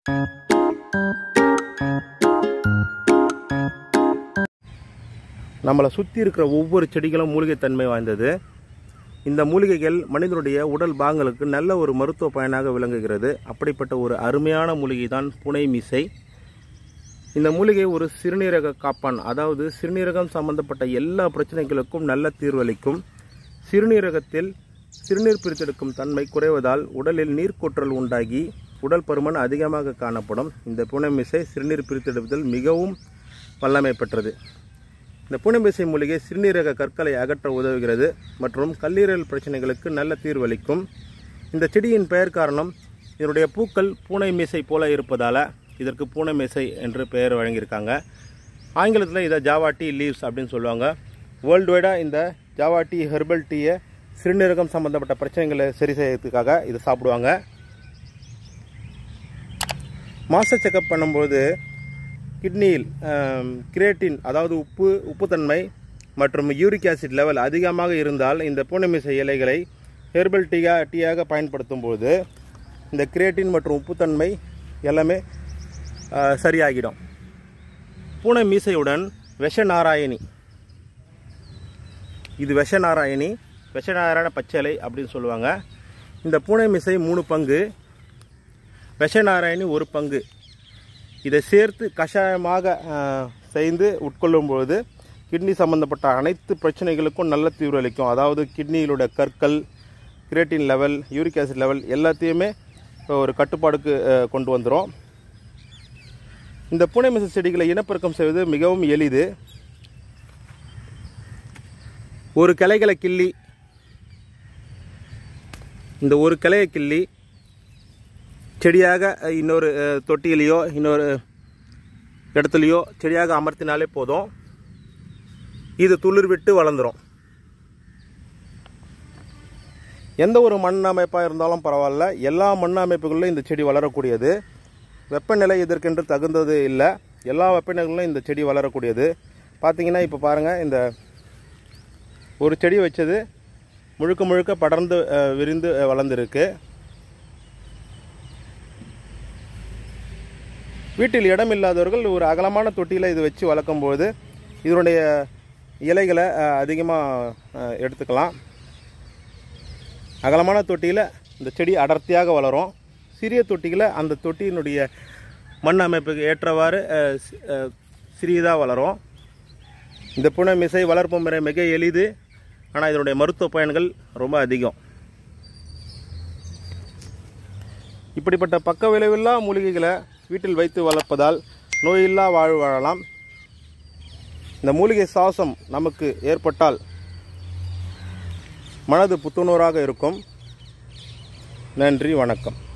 நம்மளை சுற்றி இருக்கிற ஒவ்வொரு செடிகளும் மூலிகை தன்மை வாய்ந்தது. இந்த மூலிகைகள் மனிதனுடைய உடல் பாகங்களுக்கு நல்ல ஒரு மருத்துவ பயனாக விளங்குகிறது. அப்படிப்பட்ட ஒரு அருமையான மூலிகை தான் பூனை மீசை. இந்த மூலிகை ஒரு சிறுநீரக காப்பான், அதாவது சிறுநீரகம் சம்பந்தப்பட்ட எல்லா பிரச்சனைகளுக்கும் நல்ல தீர்வளிக்கும். சிறுநீரகத்தில் சிறுநீர் பிரித்தெடுக்கும் தன்மை குறைவதால் உடலில் நீர்க்கொற்றல் உண்டாகி உடல் பருமன் அதிகமாக காணப்படும். இந்த பூனை மீசை சிறுநீர் பிரித்தெடுப்பதில் மிகவும் வல்லமை பெற்றது. இந்த பூனை மீசை மூலிகை சிறுநீரக கற்களை அகற்ற உதவுகிறது மற்றும் கல்லீரல் பிரச்சனைகளுக்கு நல்ல தீர்வளிக்கும். இந்த செடியின் பெயர் காரணம் இதனுடைய பூக்கள் பூனை மீசை போல இருப்பதால் இதற்கு பூனை மீசை என்று பெயர் வழங்கியிருக்காங்க. ஆங்கிலத்தில் இதை ஜாவா டீ லீவ்ஸ் அப்படின்னு சொல்லுவாங்க. வேர்ல்டு வைடாக இந்த ஜாவா டீ ஹெர்பல் டீயை சிறுநீரகம் சம்பந்தப்பட்ட பிரச்சனைகளை சரி செய்யறதுக்காக இதை சாப்பிடுவாங்க. மாஸ்டர் செக்கப் பண்ணும்போது கிட்னியில் கிரேட்டின், அதாவது உப்புத்தன்மை மற்றும் யூரிக் ஆசிட் லெவல் அதிகமாக இருந்தால் இந்த பூனை மீசை இலைகளை ஹெர்பல் டீயாக பயன்படுத்தும் போது இந்த கிரேட்டின் மற்றும் உப்புத்தன்மை எல்லாமே சரியாகிடும். பூனை மீசையுடன் விஷநாராயணி, இது விஷநாராயண பச்சை அப்படின்னு சொல்லுவாங்க. இந்த பூனை மீசை 3 பங்கு, விஷநாராயணி 1 பங்கு. இதை சேர்த்து கஷாயமாக செய்து உட்கொள்ளும்பொழுது கிட்னி சம்பந்தப்பட்ட அனைத்து பிரச்சனைகளுக்கும் நல்ல தீர்வளிக்கும். அதாவது கிட்னியிலுடைய கற்கள், creatinine level, uric acid level எல்லாத்தையுமே ஒரு கட்டுப்பாடுக்கு கொண்டு வந்துடும். இந்த பூனை மீசை செடிகளை இனப்பெருக்கம் செய்வது மிகவும் எளிது. ஒரு கிளைகளை கிள்ளி, இந்த ஒரு கிளையை கிள்ளி செடியாக இன்னொரு தொட்டியிலையோ இன்னொரு இடத்துலையோ செடியாக அமர்த்தினாலே போதும். இது துளிர் விட்டு வளர்ந்துடும். எந்த ஒரு மண் அமைப்பாக இருந்தாலும் பரவாயில்ல, எல்லா மண் அமைப்புகளிலும் இந்த செடி வளரக்கூடியது. வெப்பநிலை இதற்கென்று தகுந்தது இல்லை, எல்லா வெப்பநிலைகளிலும் இந்த செடி வளரக்கூடியது. பார்த்திங்கன்னா இப்போ பாருங்கள், இந்த ஒரு செடி வச்சது முழுக்க முழுக்க படர்ந்து விரிந்து வளர்ந்துருக்கு. வீட்டில் இடம் இல்லாதவர்கள் ஒரு அகலமான தொட்டியில் இது வச்சு வளர்க்கும்போது இதனுடைய இலைகளை அதிகமாக எடுத்துக்கலாம். அகலமான தொட்டியில் இந்த செடி அடர்த்தியாக வளரும். சிறிய தொட்டியில் அந்த தொட்டியினுடைய மண் அமைப்புக்கு ஏற்றவாறு சிறியதாக வளரும். இந்த பூனை மீசை வளர்ப்பு முறை மிக எளிது, ஆனால் இதனுடைய மருத்துவ பயன்கள் ரொம்ப அதிகம். இப்படிப்பட்ட பக்க விளைவில்லா மூலிகைகளை வீட்டில் வைத்து வளர்ப்பதால் நோயில்லா வாழ்வு வாழலாம். இந்த மூலிகை சுவாசம் நமக்கு ஏற்பட்டால் மனது புத்துணர்வாக இருக்கும். நன்றி, வணக்கம்.